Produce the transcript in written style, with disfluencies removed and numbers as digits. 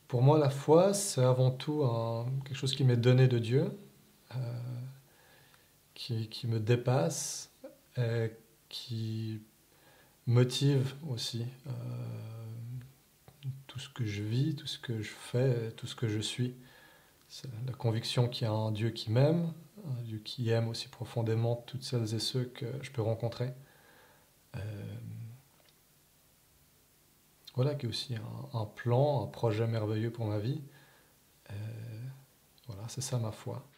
Pour moi, la foi, c'est avant tout quelque chose qui m'est donné de Dieu, euh, qui me dépasse et qui motive aussi tout ce que je vis, tout ce que je fais, tout ce que je suis. C'est la conviction qu'il y a un Dieu qui m'aime, un Dieu qui aime aussi profondément toutes celles et ceux que je peux rencontrer. Euh, voilà, qui est aussi un plan, un projet merveilleux pour ma vie. Euh, voilà, c'est ça ma foi.